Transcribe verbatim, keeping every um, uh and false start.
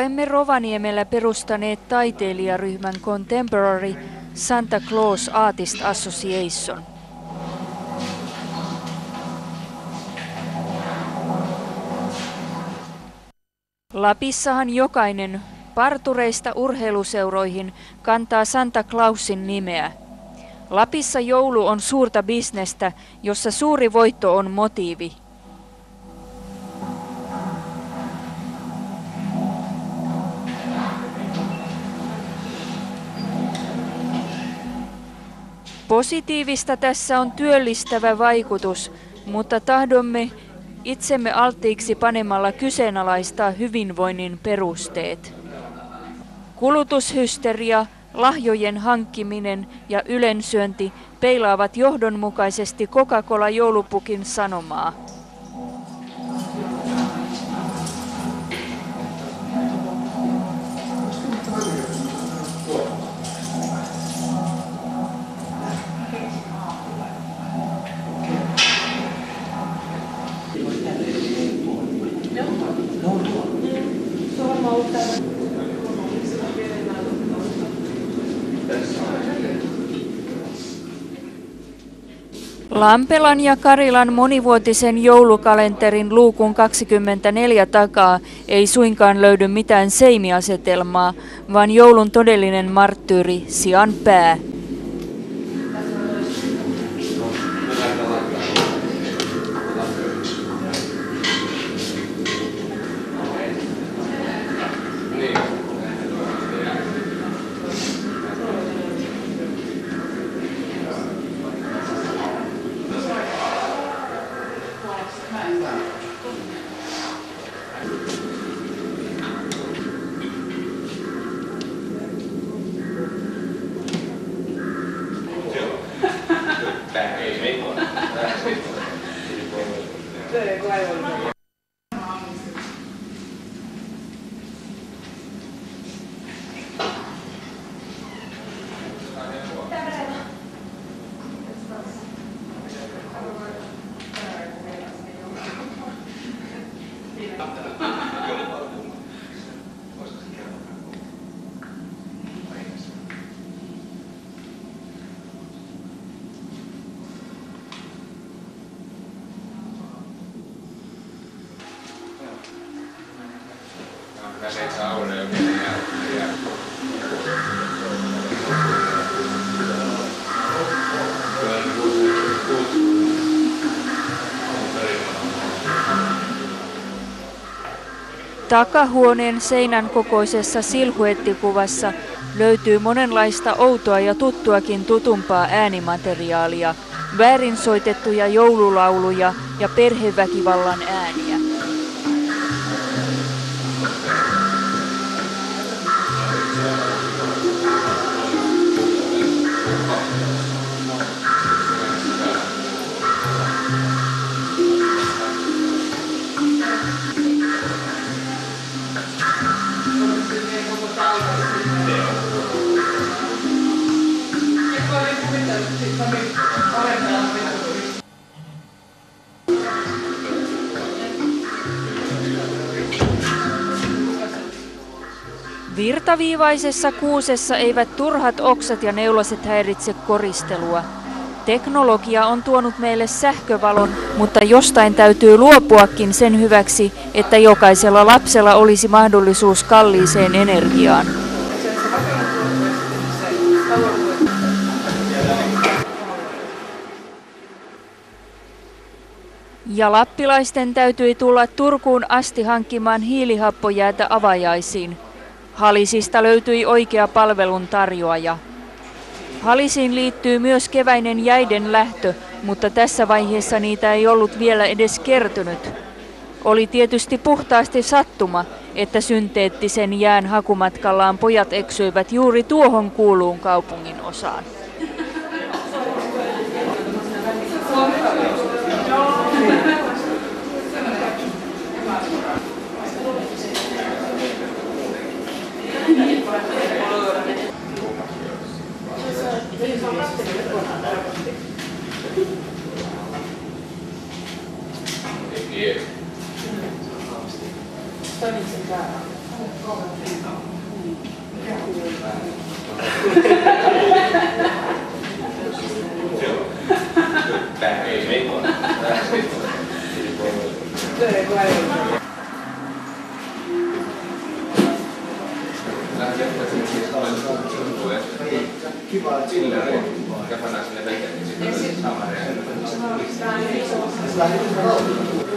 Olemme Rovaniemellä perustaneet taiteilijaryhmän Contemporary Santa Claus Artist Association. Lapissahan jokainen partureista urheiluseuroihin kantaa Santa Clausin nimeä. Lapissa joulu on suurta bisnestä, jossa suuri voitto on motiivi. Positiivista tässä on työllistävä vaikutus, mutta tahdomme itsemme alttiiksi panemalla kyseenalaistaa hyvinvoinnin perusteet. Kulutushysteria, lahjojen hankkiminen ja ylensyönti peilaavat johdonmukaisesti Coca-Cola joulupukin sanomaa. Lampelan ja Karilan monivuotisen joulukalenterin luukun kaksikymmentäneljä takaa ei suinkaan löydy mitään seimiasetelmaa, vaan joulun todellinen marttyyri sian pää. Takahuoneen seinän kokoisessa silhuettikuvassa löytyy monenlaista outoa ja tuttuakin tutumpaa äänimateriaalia, väärin soitettuja joululauluja ja perheväkivallan ääniä. Virtaviivaisessa kuusessa eivät turhat oksat ja neulaset häiritse koristelua. Teknologia on tuonut meille sähkövalon, mutta jostain täytyy luopuakin sen hyväksi, että jokaisella lapsella olisi mahdollisuus kalliiseen energiaan. Ja lappilaisten täytyi tulla Turkuun asti hankkimaan hiilihappojäätä avajaisiin. Halisista löytyi oikea palvelun tarjoaja. Halisiin liittyy myös keväinen jäiden lähtö, mutta tässä vaiheessa niitä ei ollut vielä edes kertynyt. Oli tietysti puhtaasti sattuma, että synteettisen jään hakumatkallaan pojat eksyivät juuri tuohon kuuluun kaupungin osaan. Toimitsen täällä. Kiva chillari ja panna sinne veteen, niin sitten on sama reaktio.